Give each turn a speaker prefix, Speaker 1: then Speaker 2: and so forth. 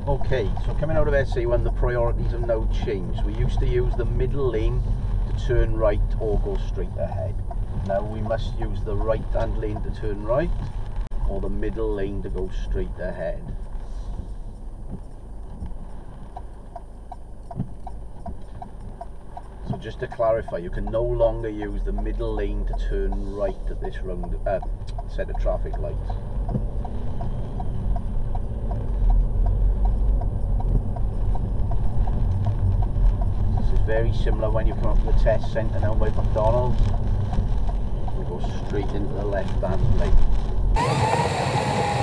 Speaker 1: Okay, so coming out of SA1, the priorities have now changed. We used to use the middle lane to turn right or go straight ahead. Now we must use the right hand lane to turn right or the middle lane to go straight ahead. So just to clarify, you can no longer use the middle lane to turn right at this set of traffic lights. Very similar when you come up to the test centre now by McDonald's. We go straight into the left hand lane.